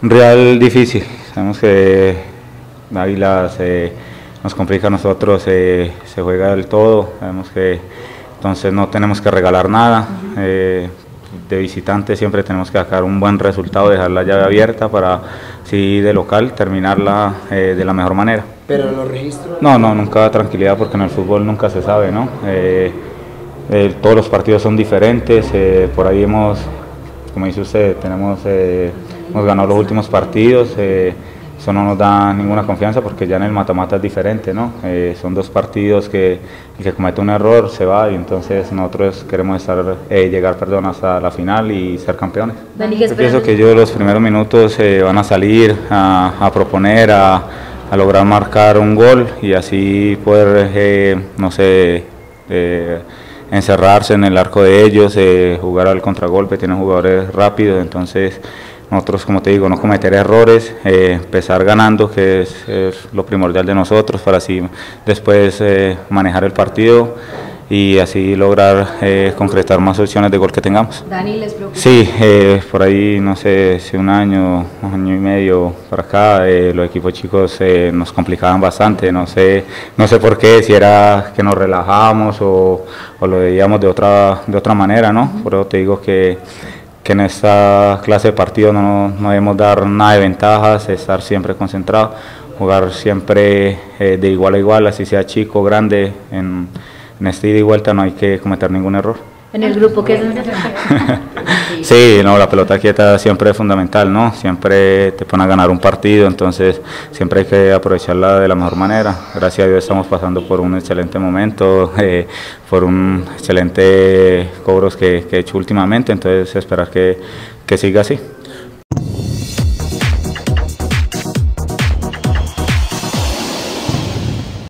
Un rival difícil, sabemos que Águilas nos complica a nosotros, se juega del todo, sabemos que entonces no tenemos que regalar nada, de visitante siempre tenemos que sacar un buen resultado, dejar la llave abierta para así de local terminarla de la mejor manera. ¿Pero los registros? No, nunca tranquilidad porque en el fútbol nunca se sabe, ¿no? Todos los partidos son diferentes, por ahí hemos, como dice usted, hemos ganado los últimos partidos, eso no nos da ninguna confianza porque ya en el mata-mata es diferente, ¿no? Son dos partidos que el que comete un error se va y entonces nosotros queremos llegar hasta la final y ser campeones. Yo pienso que ellos los primeros minutos van a salir a proponer, a lograr marcar un gol y así poder, no sé, encerrarse en el arco de ellos, jugar al contragolpe, tienen jugadores rápidos, entonces nosotros, como te digo, no cometer errores, empezar ganando, que es lo primordial de nosotros, para así después manejar el partido y así lograr concretar más opciones de gol que tengamos. Dani, ¿les preocupa? Sí, por ahí, no sé, si un año y medio para acá, los equipos chicos nos complicaban bastante, no sé por qué, si era que nos relajábamos o lo veíamos de otra manera, ¿no? Por eso te digo que en esta clase de partido no debemos dar nada de ventajas, estar siempre concentrados, jugar siempre de igual a igual, así sea chico o grande, en este ida y vuelta no hay que cometer ningún error. En el grupo, ¿qué es? Sí, no, la pelota quieta siempre es fundamental, ¿no? Siempre te pone a ganar un partido, entonces siempre hay que aprovecharla de la mejor manera. Gracias a Dios estamos pasando por un excelente momento, por un excelente cobros que he hecho últimamente, entonces esperar que siga así.